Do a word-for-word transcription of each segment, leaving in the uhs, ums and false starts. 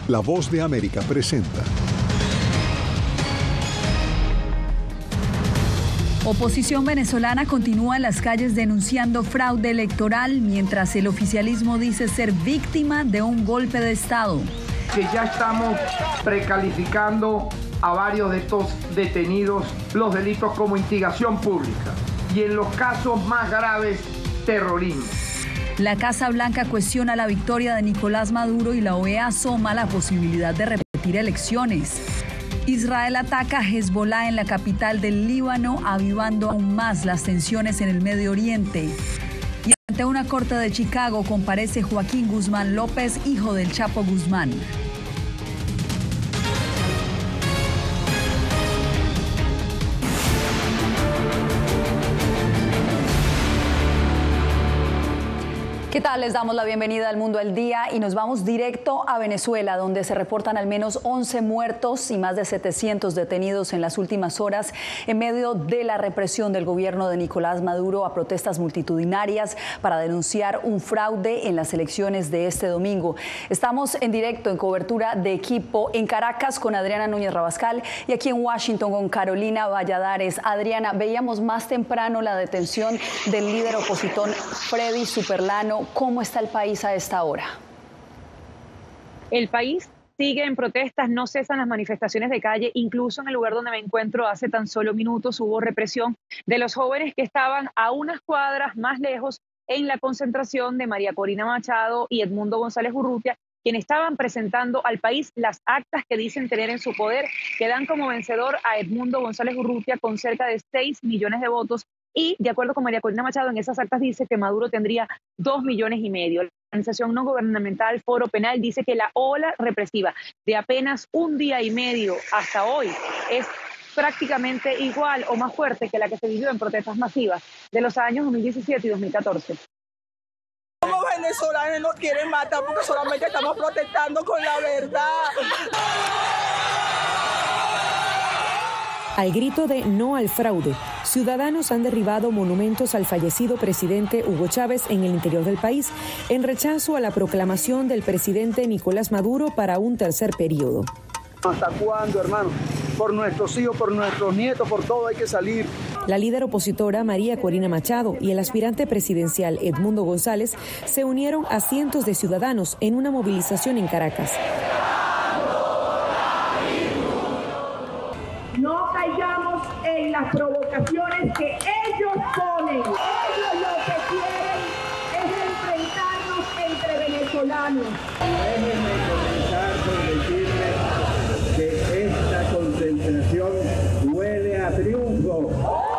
La Voz de América presenta. Oposición venezolana continúa en las calles denunciando fraude electoral, mientras el oficialismo dice ser víctima de un golpe de Estado. Que ya estamos precalificando a varios de estos detenidos los delitos como instigación pública y en los casos más graves, terrorismo. La Casa Blanca cuestiona la victoria de Nicolás Maduro y la O E A asoma la posibilidad de repetir elecciones. Israel ataca a Hezbollah en la capital del Líbano, avivando aún más las tensiones en el Medio Oriente. Y ante una corte de Chicago comparece Joaquín Guzmán López, hijo del Chapo Guzmán. ¿Qué tal? Les damos la bienvenida al Mundo al Día y nos vamos directo a Venezuela, donde se reportan al menos once muertos y más de setecientos detenidos en las últimas horas en medio de la represión del gobierno de Nicolás Maduro a protestas multitudinarias para denunciar un fraude en las elecciones de este domingo. Estamos en directo en cobertura de equipo en Caracas con Adriana Núñez Rabascal y aquí en Washington con Carolina Valladares. Adriana, veíamos más temprano la detención del líder opositor Freddy Superlano. ¿Cómo está el país a esta hora? El país sigue en protestas, no cesan las manifestaciones de calle, incluso en el lugar donde me encuentro hace tan solo minutos hubo represión de los jóvenes que estaban a unas cuadras más lejos en la concentración de María Corina Machado y Edmundo González Urrutia, quienes estaban presentando al país las actas que dicen tener en su poder, que dan como vencedor a Edmundo González Urrutia con cerca de seis millones de votos. Y, de acuerdo con María Corina Machado, en esas actas dice que Maduro tendría dos millones y medio. La organización no gubernamental Foro Penal dice que la ola represiva de apenas un día y medio hasta hoy es prácticamente igual o más fuerte que la que se vivió en protestas masivas de los años dos mil diecisiete y dos mil catorce. Como venezolanos nos quieren matar porque solamente estamos protestando con la verdad. Al grito de no al fraude, ciudadanos han derribado monumentos al fallecido presidente Hugo Chávez en el interior del país, en rechazo a la proclamación del presidente Nicolás Maduro para un tercer periodo. ¿Hasta cuándo, hermano? Por nuestros hijos, por nuestros nietos, por todo hay que salir. La líder opositora María Corina Machado y el aspirante presidencial Edmundo González se unieron a cientos de ciudadanos en una movilización en Caracas. No caigamos en las provocaciones que ellos ponen. Ellos lo que quieren es enfrentarnos entre venezolanos. Déjenme comenzar por decirles que esta concentración huele a triunfo.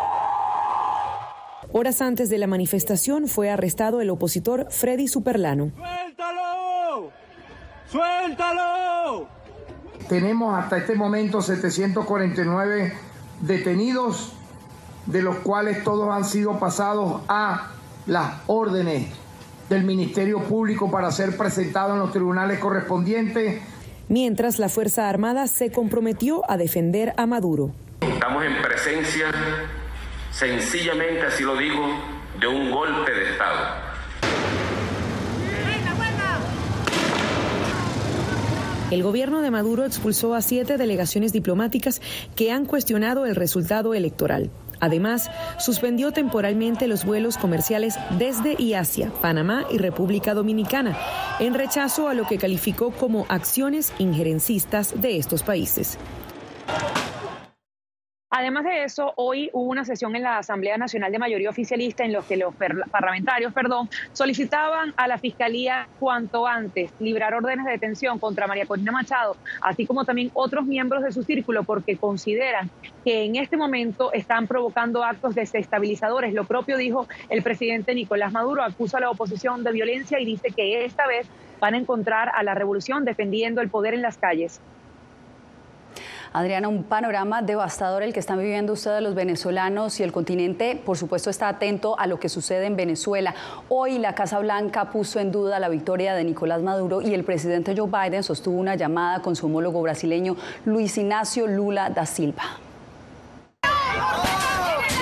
Horas antes de la manifestación fue arrestado el opositor Freddy Superlano. ¡Suéltalo! ¡Suéltalo! Tenemos hasta este momento setecientos cuarenta y nueve detenidos, de los cuales todos han sido pasados a las órdenes del Ministerio Público para ser presentados en los tribunales correspondientes. Mientras la Fuerza Armada se comprometió a defender a Maduro. Estamos en presencia, sencillamente así lo digo, de un golpe de Estado. El gobierno de Maduro expulsó a siete delegaciones diplomáticas que han cuestionado el resultado electoral. Además, suspendió temporalmente los vuelos comerciales desde y hacia Panamá y República Dominicana, en rechazo a lo que calificó como acciones injerencistas de estos países. Además de eso, hoy hubo una sesión en la Asamblea Nacional de Mayoría Oficialista en los que los parlamentarios, perdón, solicitaban a la Fiscalía cuanto antes librar órdenes de detención contra María Corina Machado, así como también otros miembros de su círculo, porque consideran que en este momento están provocando actos desestabilizadores. Lo propio dijo el presidente Nicolás Maduro, acusa a la oposición de violencia y dice que esta vez van a encontrar a la revolución defendiendo el poder en las calles. Adriana, un panorama devastador el que están viviendo ustedes los venezolanos, y el continente, por supuesto, está atento a lo que sucede en Venezuela. Hoy la Casa Blanca puso en duda la victoria de Nicolás Maduro y el presidente Joe Biden sostuvo una llamada con su homólogo brasileño Luis Ignacio Lula da Silva.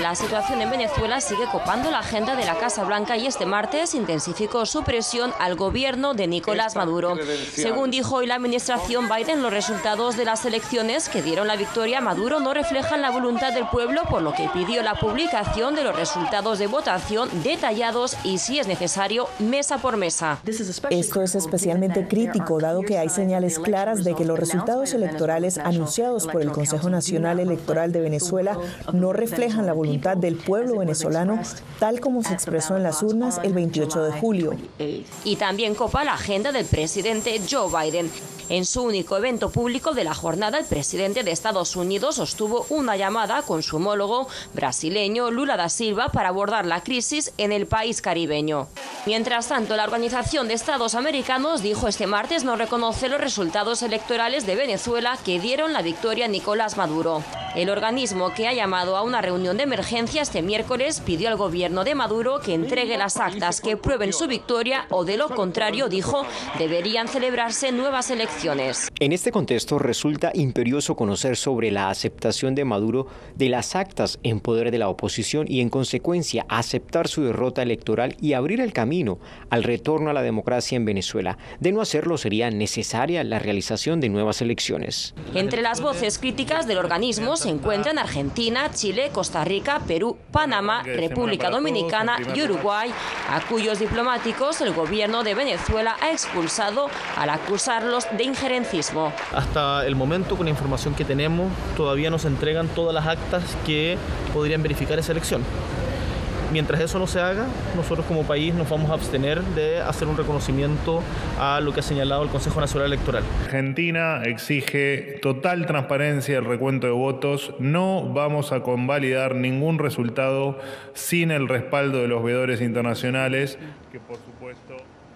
la situación en Venezuela sigue copando la agenda de la Casa Blanca y este martes intensificó su presión al gobierno de Nicolás Maduro. Según dijo hoy la administración Biden, los resultados de las elecciones que dieron la victoria a Maduro no reflejan la voluntad del pueblo, por lo que pidió la publicación de los resultados de votación detallados y, si es necesario, mesa por mesa. Esto es especialmente crítico, dado que hay señales claras de que los resultados electorales anunciados por el Consejo Nacional Electoral de Venezuela no reflejan la voluntad del pueblo venezolano, tal como se expresó en las urnas el veintiocho de julio. Y también copa la agenda del presidente Joe Biden. En su único evento público de la jornada, el presidente de Estados Unidos sostuvo una llamada con su homólogo brasileño Lula da Silva para abordar la crisis en el país caribeño. Mientras tanto, la Organización de Estados Americanos dijo este martes no reconocer los resultados electorales de Venezuela que dieron la victoria a Nicolás Maduro. El organismo, que ha llamado a una reunión de emergencia este miércoles, pidió al gobierno de Maduro que entregue las actas que prueben su victoria o, de lo contrario, dijo, deberían celebrarse nuevas elecciones. En este contexto resulta imperioso conocer sobre la aceptación de Maduro de las actas en poder de la oposición y, en consecuencia, aceptar su derrota electoral y abrir el camino al retorno a la democracia en Venezuela. De no hacerlo, sería necesaria la realización de nuevas elecciones. Entre las voces críticas del organismo se encuentran Argentina, Chile, Costa Rica, Perú, Panamá, República Dominicana y Uruguay, a cuyos diplomáticos el gobierno de Venezuela ha expulsado al acusarlos de injerencismo. Hasta el momento, con la información que tenemos, todavía no se entregan todas las actas que podrían verificar esa elección. Mientras eso no se haga, nosotros como país nos vamos a abstener de hacer un reconocimiento a lo que ha señalado el Consejo Nacional Electoral. Argentina exige total transparencia del recuento de votos. No vamos a convalidar ningún resultado sin el respaldo de los veedores internacionales, que por supuesto...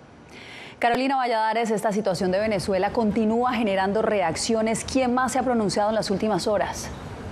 Carolina Valladares, esta situación de Venezuela continúa generando reacciones. ¿Quién más se ha pronunciado en las últimas horas?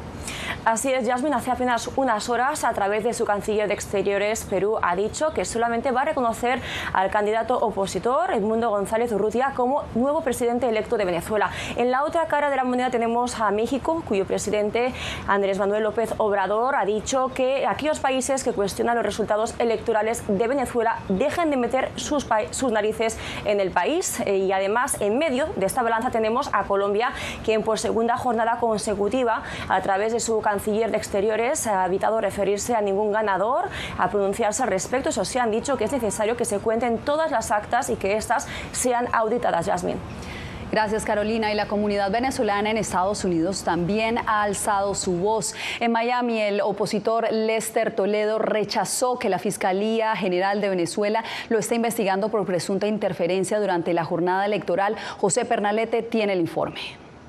Así es, Yasmin, hace apenas unas horas, a través de su canciller de Exteriores, Perú ha dicho que solamente va a reconocer al candidato opositor, Edmundo González Urrutia, como nuevo presidente electo de Venezuela. En la otra cara de la moneda tenemos a México, cuyo presidente Andrés Manuel López Obrador ha dicho que aquellos países que cuestionan los resultados electorales de Venezuela dejen de meter sus, sus narices en el país. Y además, en medio de esta balanza tenemos a Colombia, quien por segunda jornada consecutiva, a través de su canciller de Exteriores, ha evitado referirse a ningún ganador, a pronunciarse al respecto. Eso sí, han dicho que es necesario que se cuenten todas las actas y que éstas sean auditadas. Yasmin. Gracias, Carolina. Y la comunidad venezolana en Estados Unidos también ha alzado su voz. En Miami, el opositor Lester Toledo rechazó que la Fiscalía General de Venezuela lo esté investigando por presunta interferencia durante la jornada electoral. José Pernalete tiene el informe.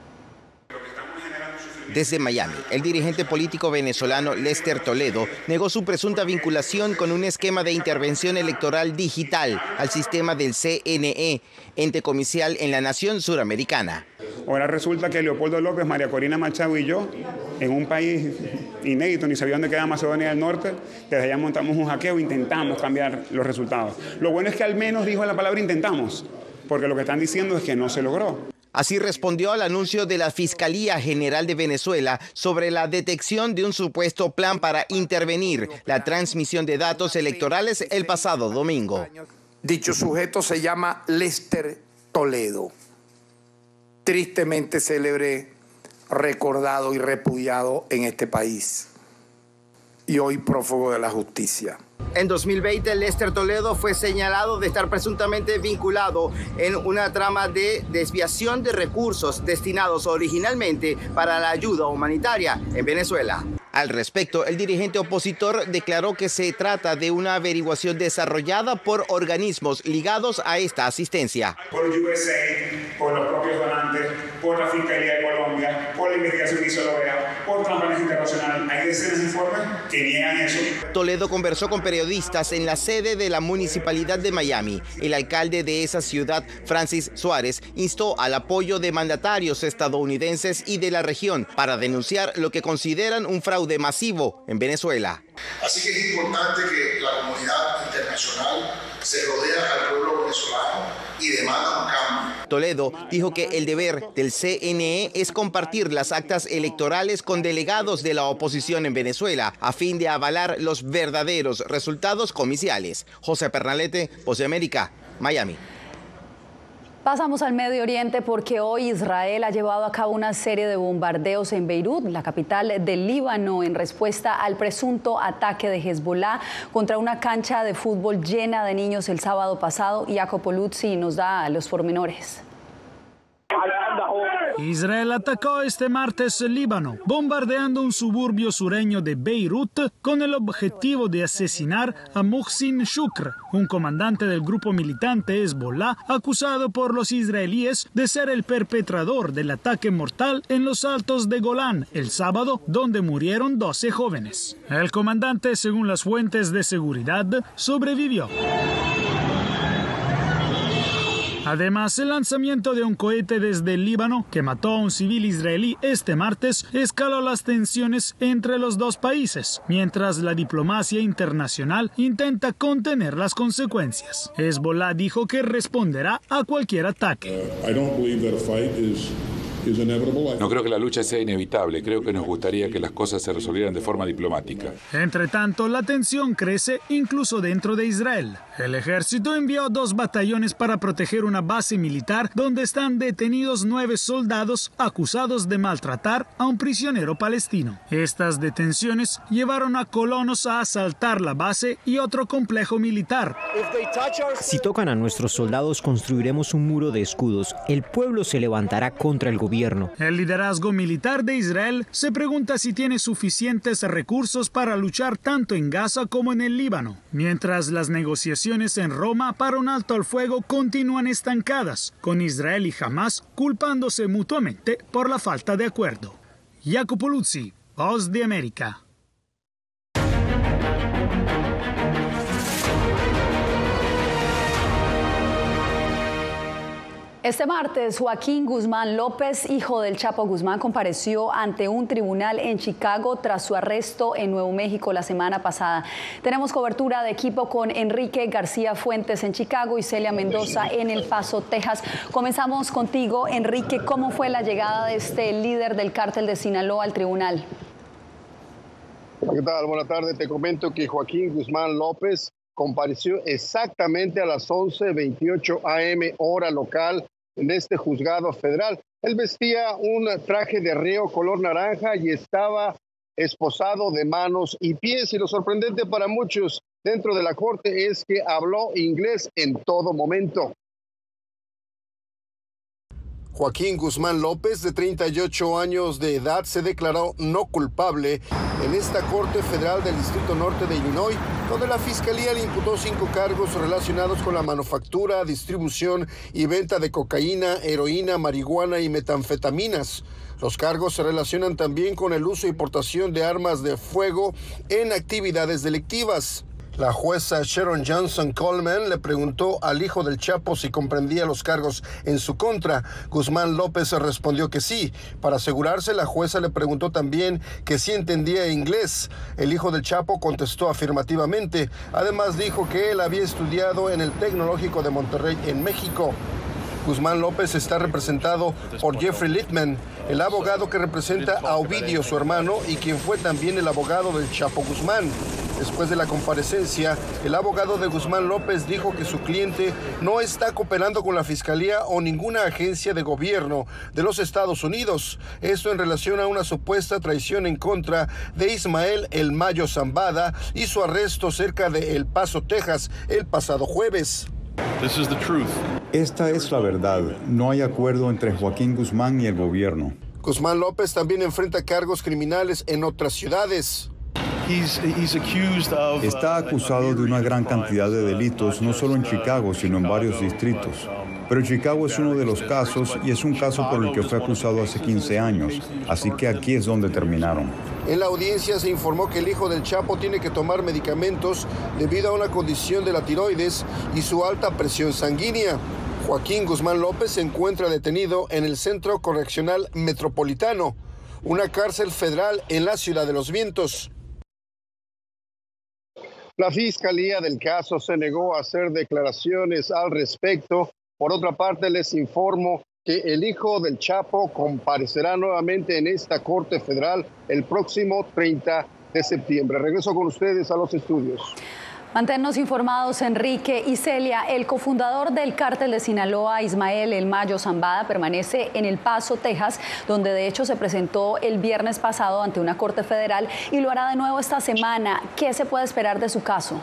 Desde Miami, el dirigente político venezolano Lester Toledo negó su presunta vinculación con un esquema de intervención electoral digital al sistema del C N E, ente comicial en la nación suramericana. Ahora resulta que Leopoldo López, María Corina Machado y yo, en un país inédito, ni sabía dónde quedaba Macedonia del Norte, desde allá montamos un hackeo e intentamos cambiar los resultados. Lo bueno es que al menos dijo la palabra intentamos, porque lo que están diciendo es que no se logró. Así respondió al anuncio de la Fiscalía General de Venezuela sobre la detección de un supuesto plan para intervenir la transmisión de datos electorales el pasado domingo. Dicho sujeto se llama Lester Toledo, tristemente célebre, recordado y repudiado en este país, y hoy prófugo de la justicia. En dos mil veinte, Lester Toledo fue señalado de estar presuntamente vinculado en una trama de desviación de recursos destinados originalmente para la ayuda humanitaria en Venezuela. Al respecto, el dirigente opositor declaró que se trata de una averiguación desarrollada por organismos ligados a esta asistencia. Por U S A I, por los propios donantes, por la Fiscalía de Colombia, por la investigación que hizo la O E A, por Transparencia Internacional. Hay decenas de informes que niegan eso. Toledo conversó con periodistas en la sede de la Municipalidad de Miami. El alcalde de esa ciudad, Francis Suárez, instó al apoyo de mandatarios estadounidenses y de la región para denunciar lo que consideran un fraude masivo en Venezuela. Así que es importante que la comunidad internacional se rodea al pueblo venezolano y demanda un cambio. Toledo dijo que el deber del C N E es compartir las actas electorales con delegados de la oposición en Venezuela a fin de avalar los verdaderos resultados comiciales. José Pernalete, Voz de América, Miami. Pasamos al Medio Oriente porque hoy Israel ha llevado a cabo una serie de bombardeos en Beirut, la capital del Líbano, en respuesta al presunto ataque de Hezbollah contra una cancha de fútbol llena de niños el sábado pasado. Jacopo Luzzi nos da los pormenores. Israel atacó este martes el Líbano, bombardeando un suburbio sureño de Beirut con el objetivo de asesinar a Muhsin Shukr, un comandante del grupo militante Hezbollah acusado por los israelíes de ser el perpetrador del ataque mortal en los altos de Golán el sábado, donde murieron doce jóvenes. El comandante, según las fuentes de seguridad, sobrevivió. Además, el lanzamiento de un cohete desde el Líbano que mató a un civil israelí este martes escaló las tensiones entre los dos países, mientras la diplomacia internacional intenta contener las consecuencias. Hezbollah dijo que responderá a cualquier ataque. No creo que la lucha sea inevitable, creo que nos gustaría que las cosas se resolvieran de forma diplomática. Entre tanto, la tensión crece incluso dentro de Israel. El ejército envió dos batallones para proteger una base militar donde están detenidos nueve soldados acusados de maltratar a un prisionero palestino. Estas detenciones llevaron a colonos a asaltar la base y otro complejo militar. Si tocan a nuestros soldados, construiremos un muro de escudos. El pueblo se levantará contra el gobierno. El liderazgo militar de Israel se pregunta si tiene suficientes recursos para luchar tanto en Gaza como en el Líbano, mientras las negociaciones en Roma para un alto al fuego continúan estancadas, con Israel y Hamás culpándose mutuamente por la falta de acuerdo. Jacopo Luzzi, Voz de América. Este martes, Joaquín Guzmán López, hijo del Chapo Guzmán, compareció ante un tribunal en Chicago tras su arresto en Nuevo México la semana pasada. Tenemos cobertura de equipo con Enrique García Fuentes en Chicago y Celia Mendoza en El Paso, Texas. Comenzamos contigo, Enrique. ¿Cómo fue la llegada de este líder del cártel de Sinaloa al tribunal? ¿Qué tal? Buenas tardes. Te comento que Joaquín Guzmán López compareció exactamente a las once veintiocho a eme hora local en este juzgado federal. Él vestía un traje de reo color naranja y estaba esposado de manos y pies. Y lo sorprendente para muchos dentro de la corte es que habló inglés en todo momento. Joaquín Guzmán López, de treinta y ocho años de edad, se declaró no culpable en esta Corte Federal del Distrito Norte de Illinois, donde la Fiscalía le imputó cinco cargos relacionados con la manufactura, distribución y venta de cocaína, heroína, marihuana y metanfetaminas. Los cargos se relacionan también con el uso y portación de armas de fuego en actividades delictivas. La jueza Sharon Johnson Coleman le preguntó al hijo del Chapo si comprendía los cargos en su contra. Guzmán López respondió que sí. Para asegurarse, la jueza le preguntó también que sí entendía inglés. El hijo del Chapo contestó afirmativamente. Además, dijo que él había estudiado en el Tecnológico de Monterrey, en México. Guzmán López está representado por Jeffrey Littman, el abogado que representa a Ovidio, su hermano, y quien fue también el abogado del Chapo Guzmán. Después de la comparecencia, el abogado de Guzmán López dijo que su cliente no está cooperando con la Fiscalía o ninguna agencia de gobierno de los Estados Unidos. Esto en relación a una supuesta traición en contra de Ismael El Mayo Zambada y su arresto cerca de El Paso, Texas, el pasado jueves. Esta es la verdad. No hay acuerdo entre Joaquín Guzmán y el gobierno. Guzmán López también enfrenta cargos criminales en otras ciudades. Está acusado de una gran cantidad de delitos, no solo en Chicago, sino en varios distritos. Pero Chicago es uno de los casos y es un caso por el que fue acusado hace quince años. Así que aquí es donde terminaron. En la audiencia se informó que el hijo del Chapo tiene que tomar medicamentos debido a una condición de la tiroides y su alta presión sanguínea. Joaquín Guzmán López se encuentra detenido en el Centro Correccional Metropolitano, una cárcel federal en la Ciudad de los Vientos. La fiscalía del caso se negó a hacer declaraciones al respecto Por otra parte, les informo que el hijo del Chapo comparecerá nuevamente en esta Corte Federal el próximo treinta de septiembre. Regreso con ustedes a los estudios. Manténnos informados, Enrique y Celia. El cofundador del cártel de Sinaloa, Ismael El Mayo Zambada, permanece en El Paso, Texas, donde de hecho se presentó el viernes pasado ante una corte federal y lo hará de nuevo esta semana. ¿Qué se puede esperar de su caso?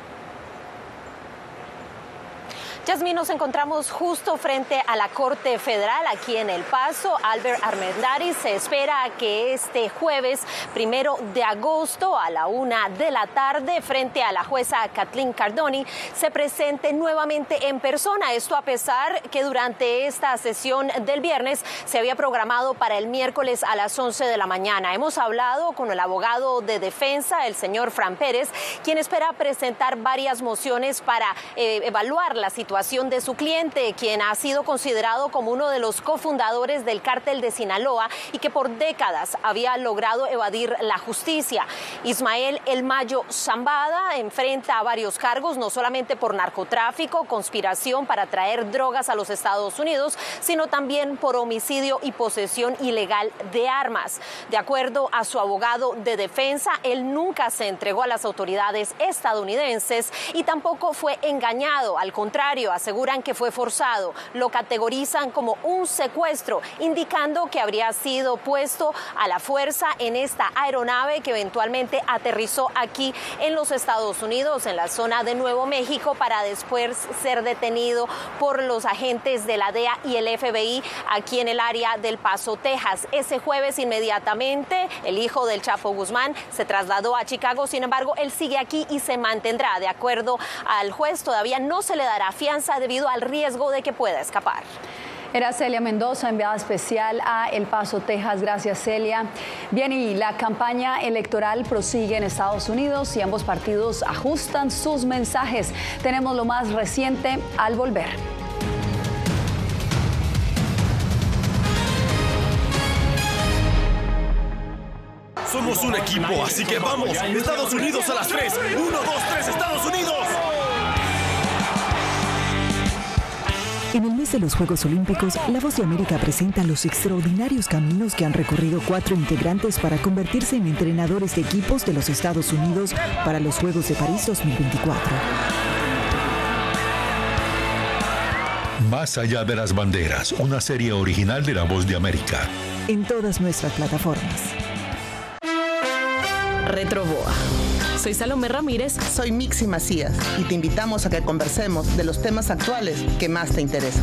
Yasmín, nos encontramos justo frente a la Corte Federal aquí en El Paso. Albert Armendariz se espera que este jueves, primero de agosto, a la una de la tarde, frente a la jueza Kathleen Cardoni, se presente nuevamente en persona. Esto a pesar que durante esta sesión del viernes se había programado para el miércoles a las once de la mañana. Hemos hablado con el abogado de defensa, el señor Fran Pérez, quien espera presentar varias mociones para eh, evaluar la situación de su cliente, quien ha sido considerado como uno de los cofundadores del cártel de Sinaloa y que por décadas había logrado evadir la justicia. Ismael El Mayo Zambada enfrenta varios cargos, no solamente por narcotráfico, conspiración para traer drogas a los Estados Unidos, sino también por homicidio y posesión ilegal de armas. De acuerdo a su abogado de defensa, él nunca se entregó a las autoridades estadounidenses y tampoco fue engañado. Al contrario, aseguran que fue forzado. Lo categorizan como un secuestro, indicando que habría sido puesto a la fuerza en esta aeronave que eventualmente aterrizó aquí en los Estados Unidos, en la zona de Nuevo México, para después ser detenido por los agentes de la D E A y el F B I aquí en el área del Paso, Texas. Ese jueves inmediatamente el hijo del Chapo Guzmán se trasladó a Chicago. Sin embargo, él sigue aquí y se mantendrá. De acuerdo al juez, todavía no se le dará fianza debido al riesgo de que pueda escapar. Era Celia Mendoza, enviada especial a El Paso, Texas. Gracias, Celia. Bien, y la campaña electoral prosigue en Estados Unidos y ambos partidos ajustan sus mensajes. Tenemos lo más reciente al volver. Somos un equipo, así que vamos. Estados Unidos a las tres. Uno, dos, tres, Estados Unidos. En el mes de los Juegos Olímpicos, La Voz de América presenta los extraordinarios caminos que han recorrido cuatro integrantes para convertirse en entrenadores de equipos de los Estados Unidos para los Juegos de París dos mil veinticuatro. Más allá de las banderas, una serie original de La Voz de América. En todas nuestras plataformas. Retroboa. Soy Salomé Ramírez. Soy Mixi Macías y te invitamos a que conversemos de los temas actuales que más te interesan.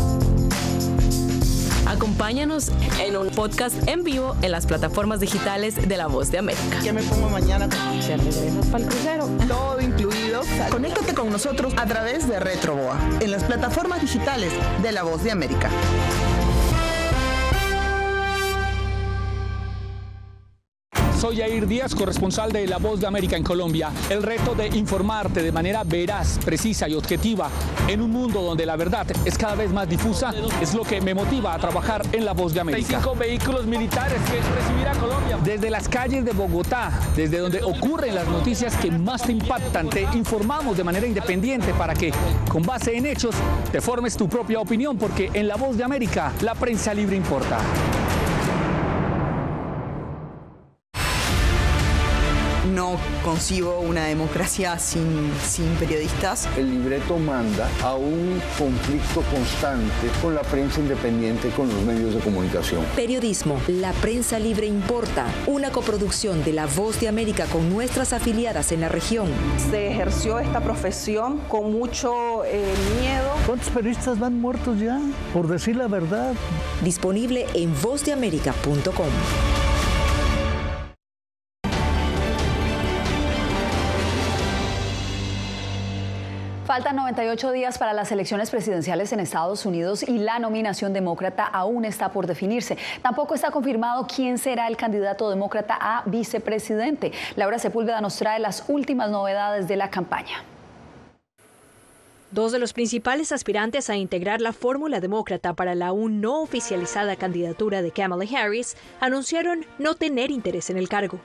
Acompáñanos en un podcast en vivo en las plataformas digitales de La Voz de América. ¿Qué me pongo mañana? ¿Te regresas para el crucero? Todo incluido. Conéctate con nosotros a través de Retroboa en las plataformas digitales de La Voz de América. Soy Yair Díaz, corresponsal de La Voz de América en Colombia. El reto de informarte de manera veraz, precisa y objetiva en un mundo donde la verdad es cada vez más difusa es lo que me motiva a trabajar en La Voz de América. treinta y cinco vehículos militares que recibirá Colombia. Desde las calles de Bogotá, desde donde ocurren las noticias que más te impactan, te informamos de manera independiente para que, con base en hechos, te formes tu propia opinión, porque en La Voz de América la prensa libre importa. No concibo una democracia sin, sin periodistas. El libreto manda a un conflicto constante con la prensa independiente, con los medios de comunicación. Periodismo, la prensa libre importa. Una coproducción de La Voz de América con nuestras afiliadas en la región. Se ejerció esta profesión con mucho eh, miedo. ¿Cuántos periodistas van muertos ya por decir la verdad? Disponible en voz de américa punto com. Faltan noventa y ocho días para las elecciones presidenciales en Estados Unidos y la nominación demócrata aún está por definirse. Tampoco está confirmado quién será el candidato demócrata a vicepresidente. Laura Sepúlveda nos trae las últimas novedades de la campaña. Dos de los principales aspirantes a integrar la fórmula demócrata para la aún no oficializada candidatura de Kamala Harris anunciaron no tener interés en el cargo.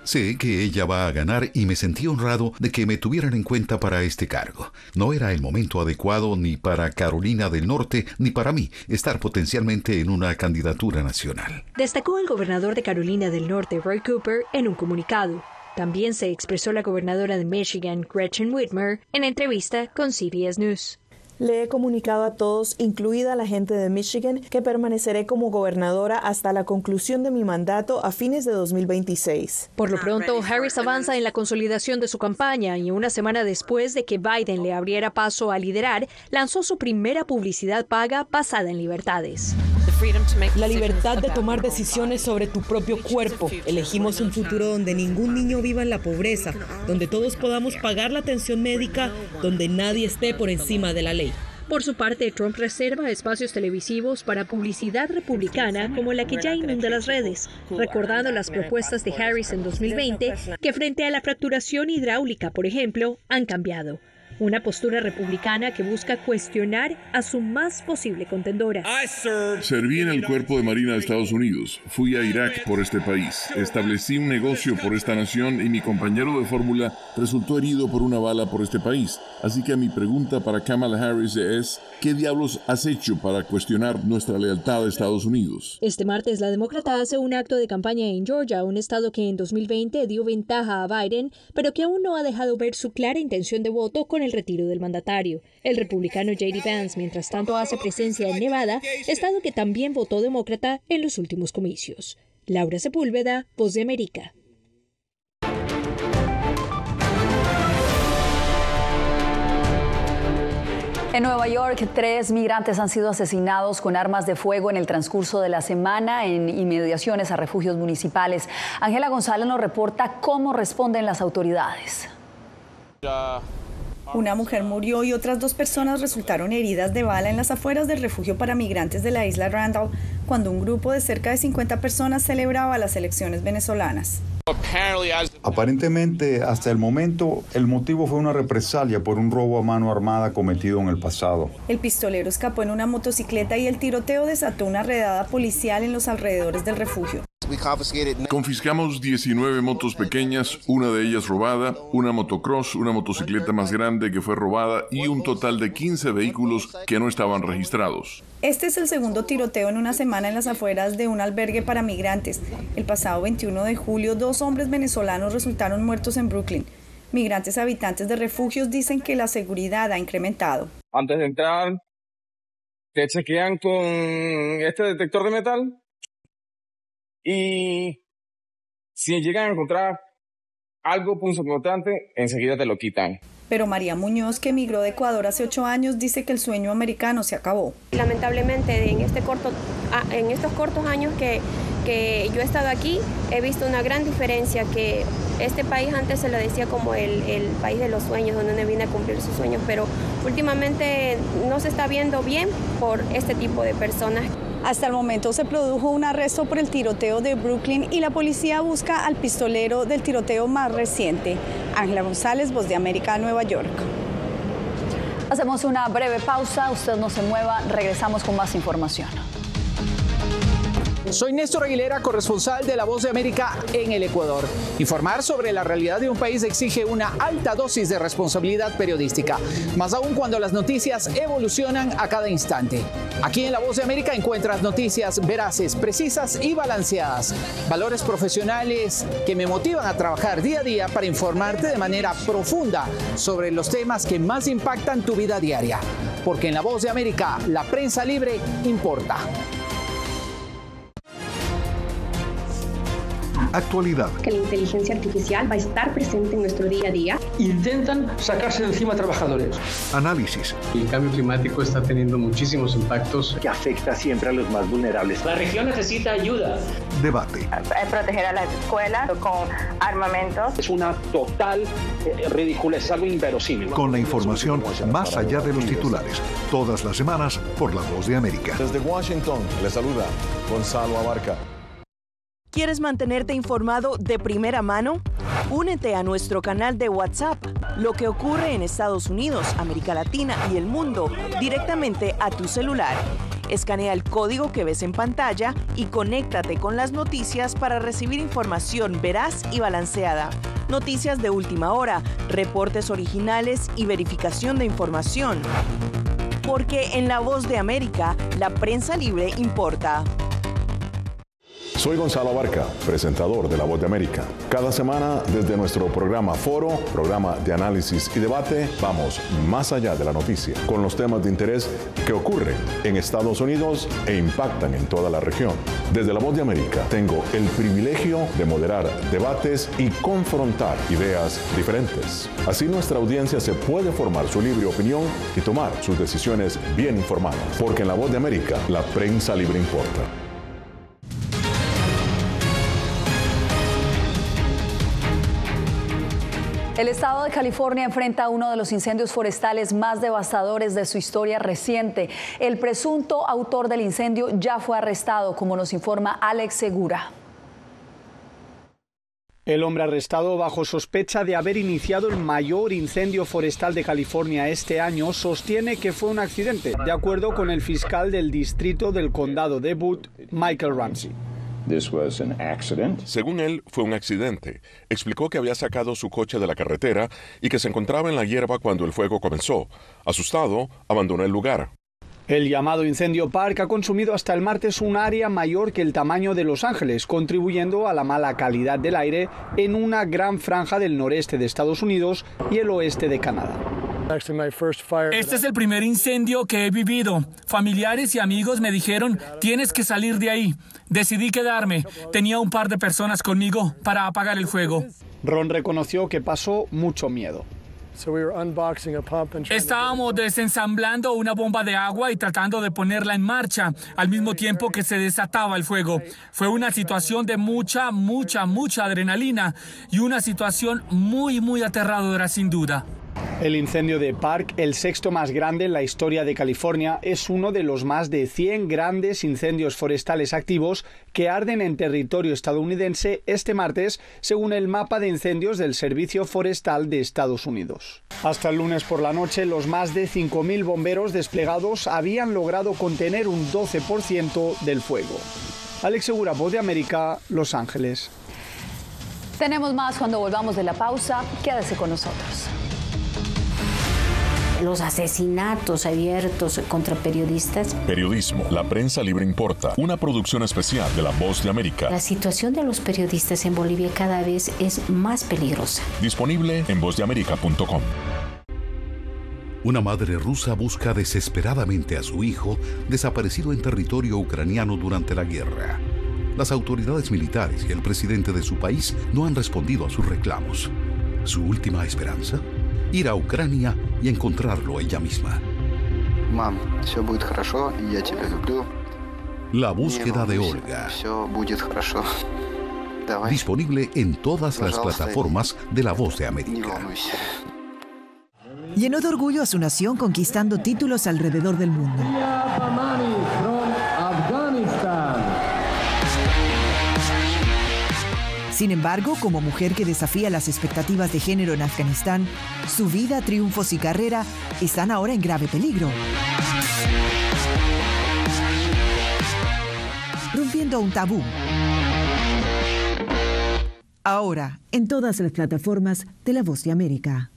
Sé que ella va a ganar y me sentí honrado de que me tuvieran en cuenta para este cargo. No era el momento adecuado ni para Carolina del Norte ni para mí estar potencialmente en una candidatura nacional. Destacó el gobernador de Carolina del Norte, Roy Cooper, en un comunicado. También se expresó la gobernadora de Michigan, Gretchen Whitmer, en entrevista con C B S News. Le he comunicado a todos, incluida a la gente de Michigan, que permaneceré como gobernadora hasta la conclusión de mi mandato a fines de dos mil veintiséis. Por lo pronto, Harris avanza en la consolidación de su campaña y una semana después de que Biden le abriera paso a liderar, lanzó su primera publicidad paga basada en libertades. La libertad de tomar decisiones sobre tu propio cuerpo. Elegimos un futuro donde ningún niño viva en la pobreza, donde todos podamos pagar la atención médica, donde nadie esté por encima de la ley. Por su parte, Trump reserva espacios televisivos para publicidad republicana como la que ya inunda las redes, recordando las propuestas de Harris en dos mil veinte, que frente a la fracturación hidráulica, por ejemplo, han cambiado. Una postura republicana que busca cuestionar a su más posible contendora. Serví en el Cuerpo de Marina de Estados Unidos. Fui a Irak por este país. Establecí un negocio por esta nación y mi compañero de fórmula resultó herido por una bala por este país. Así que mi pregunta para Kamala Harris es, ¿qué diablos has hecho para cuestionar nuestra lealtad a Estados Unidos? Este martes, la demócrata hace un acto de campaña en Georgia, un estado que en dos mil veinte dio ventaja a Biden, pero que aún no ha dejado ver su clara intención de voto con el retiro del mandatario. El republicano J D Vance, mientras tanto, hace presencia en Nevada, estado que también votó demócrata en los últimos comicios. Laura Sepúlveda, Voz de América. En Nueva York, tres migrantes han sido asesinados con armas de fuego en el transcurso de la semana en inmediaciones a refugios municipales. Ángela González nos reporta cómo responden las autoridades. Una mujer murió y otras dos personas resultaron heridas de bala en las afueras del refugio para migrantes de la isla Randall, cuando un grupo de cerca de cincuenta personas celebraba las elecciones venezolanas. Aparentemente, hasta el momento, el motivo fue una represalia por un robo a mano armada cometido en el pasado. El pistolero escapó en una motocicleta y el tiroteo desató una redada policial en los alrededores del refugio. Confiscamos diecinueve motos pequeñas, una de ellas robada, una motocross, una motocicleta más grande que fue robada y un total de quince vehículos que no estaban registrados. Este es el segundo tiroteo en una semana en las afueras de un albergue para migrantes. El pasado veintiuno de julio, dos hombres venezolanos resultaron muertos en Brooklyn. Migrantes habitantes de refugios dicen que la seguridad ha incrementado. Antes de entrar, te chequean con este detector de metal. Y si llegan a encontrar algo punzocortante, enseguida te lo quitan. Pero María Muñoz, que emigró de Ecuador hace ocho años, dice que el sueño americano se acabó. Lamentablemente, en, este corto, en estos cortos años que, que yo he estado aquí, he visto una gran diferencia, que este país antes se lo decía como el, el país de los sueños, donde uno viene a cumplir sus sueños, pero últimamente no se está viendo bien por este tipo de personas. Hasta el momento se produjo un arresto por el tiroteo de Brooklyn y la policía busca al pistolero del tiroteo más reciente. Ángela González, Voz de América, Nueva York. Hacemos una breve pausa, usted no se mueva, regresamos con más información. Soy Néstor Aguilera, corresponsal de La Voz de América en el Ecuador. Informar sobre la realidad de un país exige una alta dosis de responsabilidad periodística, más aún cuando las noticias evolucionan a cada instante. Aquí en La Voz de América encuentras noticias veraces, precisas y balanceadas. Valores profesionales que me motivan a trabajar día a día para informarte de manera profunda sobre los temas que más impactan tu vida diaria. Porque en La Voz de América, la prensa libre importa. Actualidad. Que la inteligencia artificial va a estar presente en nuestro día a día. Intentan sacarse de encima a trabajadores. Análisis. El cambio climático está teniendo muchísimos impactos que afecta siempre a los más vulnerables. La región necesita ayuda. Debate. Proteger a las escuelas con armamentos. Es una total eh, ridiculez, es algo inverosímil. Con la información más allá de los titulares. Todas las semanas por La Voz de América. Desde Washington, le saluda Gonzalo Abarca. ¿Quieres mantenerte informado de primera mano? Únete a nuestro canal de WhatsApp. Lo que ocurre en Estados Unidos, América Latina y el mundo directamente a tu celular. Escanea el código que ves en pantalla y conéctate con las noticias para recibir información veraz y balanceada. Noticias de última hora, reportes originales y verificación de información. Porque en La Voz de América, la prensa libre importa. Soy Gonzalo Abarca, presentador de La Voz de América. Cada semana, desde nuestro programa Foro, programa de análisis y debate, vamos más allá de la noticia, con los temas de interés que ocurren en Estados Unidos e impactan en toda la región. Desde La Voz de América, tengo el privilegio de moderar debates y confrontar ideas diferentes. Así nuestra audiencia se puede formar su libre opinión y tomar sus decisiones bien informadas. Porque en La Voz de América, la prensa libre importa. El estado de California enfrenta uno de los incendios forestales más devastadores de su historia reciente. El presunto autor del incendio ya fue arrestado, como nos informa Alex Segura. El hombre arrestado bajo sospecha de haber iniciado el mayor incendio forestal de California este año sostiene que fue un accidente, de acuerdo con el fiscal del distrito del condado de Butte, Michael Ramsey. Según él, fue un accidente. Explicó que había sacado su coche de la carretera y que se encontraba en la hierba cuando el fuego comenzó. Asustado, abandonó el lugar. El llamado Incendio Park ha consumido hasta el martes un área mayor que el tamaño de Los Ángeles, contribuyendo a la mala calidad del aire en una gran franja del noreste de Estados Unidos y el oeste de Canadá. Este es el primer incendio que he vivido. Familiares y amigos me dijeron, tienes que salir de ahí. Decidí quedarme. Tenía un par de personas conmigo para apagar el fuego. Ron reconoció que pasó mucho miedo. Estábamos desensamblando una bomba de agua y tratando de ponerla en marcha al mismo tiempo que se desataba el fuego. Fue una situación de mucha, mucha, mucha adrenalina y una situación muy, muy aterradora sin duda. El incendio de Park, el sexto más grande en la historia de California, es uno de los más de cien grandes incendios forestales activos que arden en territorio estadounidense este martes, según el mapa de incendios del Servicio Forestal de Estados Unidos. Hasta el lunes por la noche, los más de cinco mil bomberos desplegados habían logrado contener un doce por ciento del fuego. Alex Segura, Voz de América, Los Ángeles. Tenemos más cuando volvamos de la pausa. Quédese con nosotros. Los asesinatos abiertos contra periodistas. Periodismo, la prensa libre importa. Una producción especial de La Voz de América. La situación de los periodistas en Bolivia cada vez es más peligrosa. Disponible en voz de américa punto com. Una madre rusa busca desesperadamente a su hijo desaparecido en territorio ucraniano durante la guerra. Las autoridades militares y el presidente de su país no han respondido a sus reclamos. ¿Su última esperanza? Ir a Ucrania y encontrarlo ella misma. Mam, все будет хорошо, я тебя люблю. La búsqueda de Olga. Все будет хорошо. Давай. Disponible en todas las plataformas de La Voz de América. Llenó de orgullo a su nación conquistando títulos alrededor del mundo. Sin embargo, como mujer que desafía las expectativas de género en Afganistán, su vida, triunfos y carrera están ahora en grave peligro. Rompiendo un tabú. Ahora, en todas las plataformas de La Voz de América.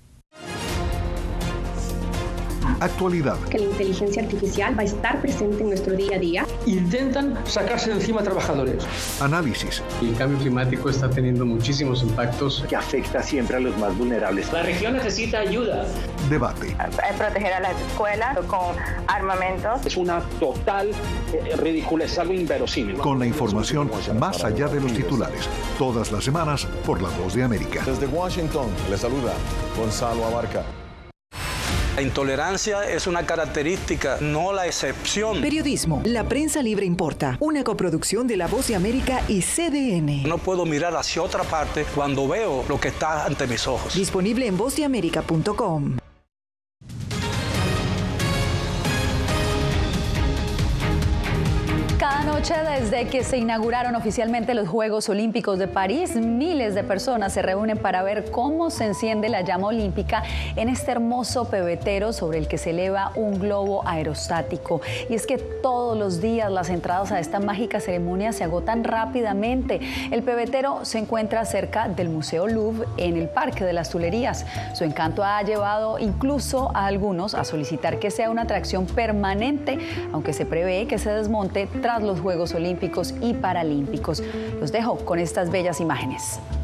Actualidad. Que la inteligencia artificial va a estar presente en nuestro día a día. Intentan sacarse de encima a trabajadores. Análisis. El cambio climático está teniendo muchísimos impactos. Que afecta siempre a los más vulnerables. La región necesita ayuda. Debate. Proteger a las escuelas con armamentos. Es una total eh, ridiculez, algo inverosímil. Con la información más allá de los titulares. Todas las semanas por La Voz de América. Desde Washington, le saluda Gonzalo Abarca. La intolerancia es una característica, no la excepción. Periodismo, la prensa libre importa. Una coproducción de La Voz de América y C D N. No puedo mirar hacia otra parte cuando veo lo que está ante mis ojos. Disponible en voz de américa punto com. Cada Cada noche desde que se inauguraron oficialmente los Juegos Olímpicos de París, miles de personas se reúnen para ver cómo se enciende la llama olímpica en este hermoso pebetero sobre el que se eleva un globo aerostático. Y es que todos los días las entradas a esta mágica ceremonia se agotan rápidamente. El pebetero se encuentra cerca del Museo Louvre en el Parque de las Tuileries. Su encanto ha llevado incluso a algunos a solicitar que sea una atracción permanente, aunque se prevé que se desmonte tras los Juegos Olímpicos y Paralímpicos. Los dejo con estas bellas imágenes.